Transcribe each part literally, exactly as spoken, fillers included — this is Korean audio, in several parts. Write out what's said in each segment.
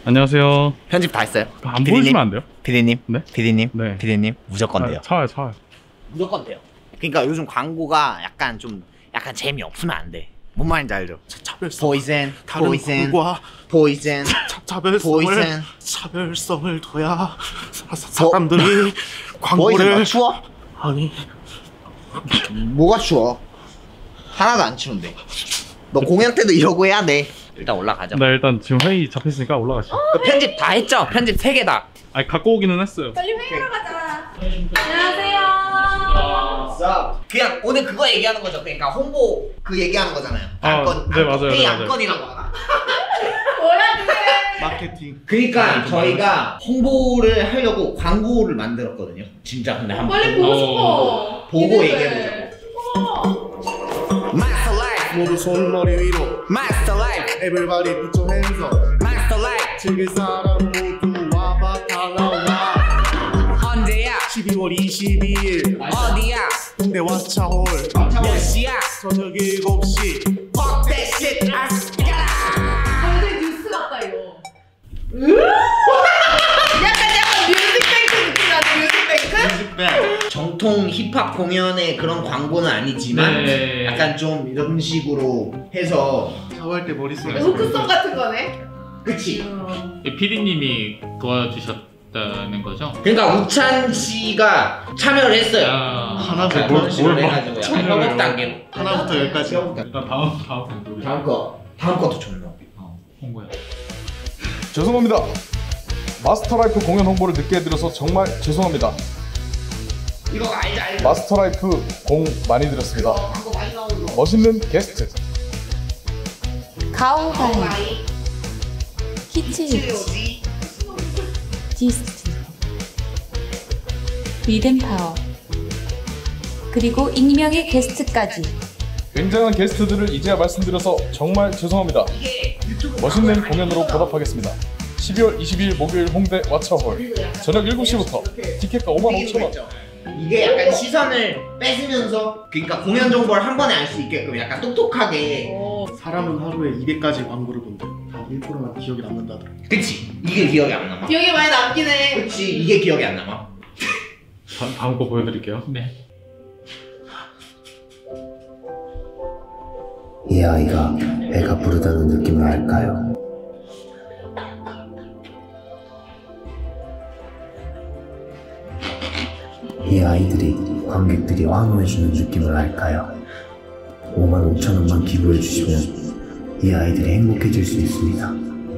안녕하세요. 편집 다 했어요. 안 보여주면 안 돼요? 피디님? 네? 피디님? 네. 피디님? 무조건 돼요. 아, 차요, 차요. 무조건 돼요. 그러니까 요즘 광고가 약간 좀 약간 재미없으면 안 돼. 뭔 말인지 알죠? 차별성, 보이센, 다른 보이센, 국과 보이센, 차, 차별성을 보이센. 차별성을 둬야 사, 사, 사람들이 광고를 보이센 추워? 아니 뭐가 추워? 하나도 안 추운데. 너 공연 때도 이러고 해야 돼. 일단 올라가죠. 네, 일단 지금 회의 잡혔으니까 올라가시죠. 그 편집 다 했죠? 편집 세 개다. 아니, 갖고 오기는 했어요. 빨리 회의하러 가자. 안녕하세요. 그냥 오늘 그거 얘기하는 거죠. 그러니까 홍보 그 얘기하는 거잖아요. 아, 안건, 네, 맞아요, 회의 네, 맞아요. 안건이라고 하나? 뭐야 그게? 마케팅. 그러니까 저희가 홍보를 하려고 광고를 만들었거든요. 진짜 근데 한번 빨리 보고 어. 싶어. 보고 기대돼. 얘기해보자고. 어. 마스터 라이프, 모두 손머리 위로 마스터 라이프, Everybody put your hands up. 마스터 라이프. 즐길 사람 모두 와봐 다 나와. 언제야? 십이월 이십이일 어디야? 홍대 왓챠홀 몇 시야? 저녁 일곱 시. Fuck that shit, 아스 아, 되게 뉴스 같다 이거. 약간 약간 뮤직뱅크 느낌 나는 뮤직뱅크? 정통 힙합 공연의 그런 광고는 아니지만 네. 약간 좀 이런 식으로 해서 샤워할 때 머리 쓰는 후크송 같은 거네. 그치? 어. 피디님이 도와주셨다는 거죠? 그러니까 우찬 씨가 참여를 했어요. 아, 하나부터 그런 식으로 뭘 막 해가지고 약간 참여를 협업 단계로. 하나부터 열까지. 일단 다음, 다음 분들이. 다음 거, 다음 것도 좋네요. 어, 홍보야. 죄송합니다. 마스터라이프 공연 홍보를 늦게 해드려서 정말 죄송합니다. 이거 알지 알지. 마스터라이프 공 많이 들었습니다. 광고 많이 나오는 거. 멋있는 게스트, 가오가이. 키치유치, 디스트, 리듬파워, 그리고 익명의 게스트까지. 굉장한 게스트들을 이제야 말씀드려서 정말 죄송합니다. 멋있는 공연으로 보답하겠습니다. 십이월 이십일 목요일 홍대 왓챠홀 저녁 일곱 시부터 티켓가 오만 오천 원. 이게 약간 시선을 뺏으면서 그러니까 공연 정보를 한 번에 알 수 있게끔 약간 똑똑하게. 어. 사람은 하루에 이백 가지 광고를 본대. 단 일 퍼센트만 기억이 남는다더라. 그치? 이게 기억이 안 남아. 기억이 많이 남긴 해. 그치? 이게 기억이 안 남아. 다, 다음 거 보여드릴게요. 네. 이 아이가 배가 부르다는 느낌을 알까요? 이 아이들이 관객들이 환호해주는 느낌을 알까요? 오만 오천 원만 기부해주시면 이 아이들이 행복해질 수 있습니다.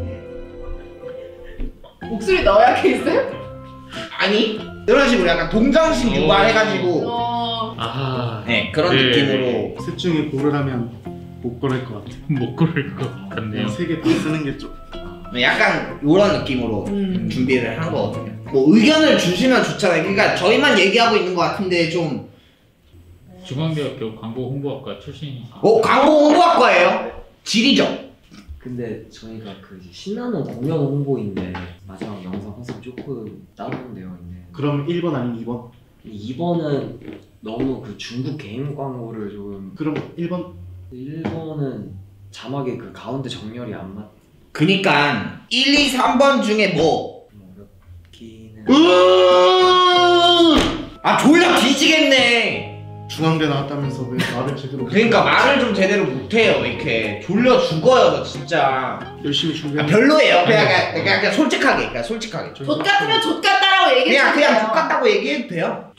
목소리 넣어야 케이스? 아니 이런 식으로 약간 동정심 유발해가지고 어. 아, 네 그런 네. 느낌으로. 셋 중에 고르라면 못 고를 것 같아. 못 고를 것 같네요. 세 개 다 쓰는 게 좀. 약간 이런 느낌으로 음. 준비를 한 거거든요. 뭐 의견을 주시면 좋잖아요. 그러니까 저희만 얘기하고 있는 것 같은데 좀. 중앙대학교 광고 홍보학과 출신이시죠? 어? 광고 홍보학과예요? 지리죠? 근데 저희가 그 이제 신나는 공연 홍보인데 마지막 영상 항상 조금 다운되어 있는. 그럼 일 번 아니면 이 번? 이 번은 너무 그 중국 개인 광고를 좀. 그럼 일 번? 일 번은 자막에 그 가운데 정렬이 안 맞. 그니까 일, 이, 삼 번 중에 뭐? 좀 어렵기는. 아 졸라 뒤지겠네. 중앙대 나왔다면서 왜 말을 제대로. 그러니까 말을 좀 제대로 못해요. 이렇게 졸려 죽어요 저 진짜. 열심히 아, 준비한. 별로예요. 그냥 그냥, 그냥, 그냥 솔직하게 그냥 솔직하게 좆 같으면 좆 같다라고 얘기해. 그냥 그냥 똑같다고 얘기해도 돼요.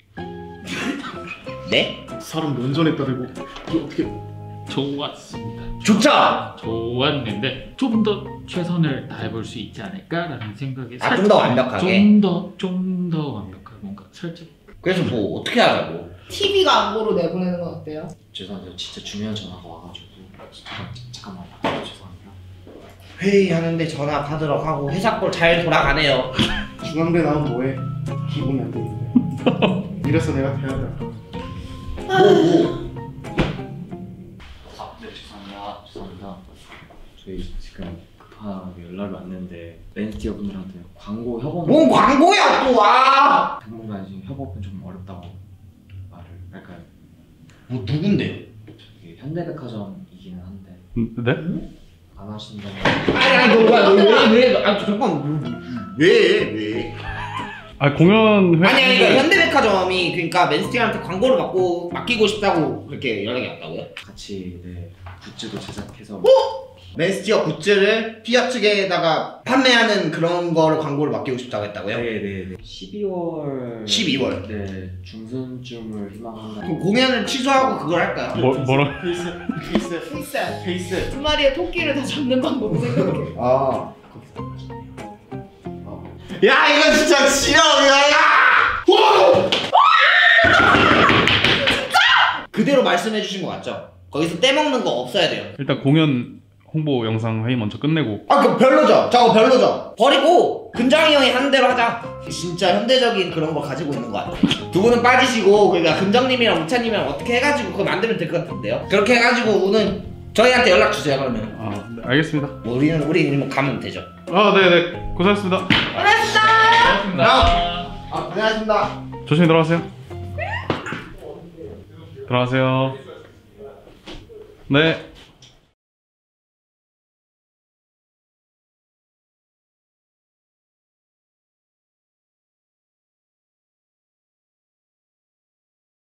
네? 사람 면전에 따르고 이게 어떻게. 좋았습니다. 좋죠? 좋았는데 좀 더 최선을 다해볼 수 있지 않을까라는 생각이 아, 좀 더 완벽하게? 좀 더 좀 더 완벽하게 뭔가 살짝. 그래서 뭐 어떻게 하자고? 티비 광고로 내보내는 건 어때요? 죄송한데 진짜 중요한 전화가 와가지고. 잠깐 잠깐만. 아, 죄송합니다. 회의하는데 전화 받으러 가고 회사 꼴 잘 돌아가네요. 중앙대 나오면 뭐해? 기분이 안 되는데. 이래서 내가 대학을. 뭐 뭐? 아, 네 죄송합니다. 죄송합니다. 저희 지금 급하게 연락이 왔는데 매니저 분들한테 광고 협업. 뭔 광고야 또 와? 당분간 지금 협업은 좀 어렵다고 말을 할까요? 뭐 누군데요? 저기 현대백화점이기는 한데. 네? 안 하신다면 아니 아니 너왜왜 아 잠깐 왜 왜? 아 공연 회. 아니 아니 그러니까 현대백화점이 그러니까 맨스팅한테 광고를 받고 맡기고 싶다고 그렇게 연락이 왔다고요? 같이 네 굿즈도 제작해서 어? 맨스티어 굿즈를 피아 측에다가 판매하는 그런 거를 광고를 맡기고 싶다고 했다고요? 네네네 십이월 십이월 네 중순쯤을 희망한다. 그럼 공연을 취소하고 그걸 할까요? 뭐 뭐라? 페이스 페이스 페이스. 페이스. 두 마리의 토끼를 다 잡는 방법을 생각해. 아. 야 이거 진짜 싫어 야! 그대로 말씀해 주신 거 맞죠? 거기서 떼먹는 거 없어야 돼요. 일단 공연 홍보 영상 회의 먼저 끝내고. 아 그럼 별로죠? 저거 별로죠? 버리고 금장이 형이 하는 대로 하자. 진짜 현대적인 그런 거 가지고 있는 거 같아. 두 분은 빠지시고 그러니까 금장님이랑 우찬님이랑 어떻게 해가지고 그거 만들면 될 것 같은데요? 그렇게 해가지고 우는 저희한테 연락 주세요 그러면. 아 네, 알겠습니다. 뭐 우리는 우리는 가면 되죠. 아 네네 고생하셨습니다. 고맙습니다. 아 고생하셨습니다. 조심히 들어가세요. 들어가세요. 네.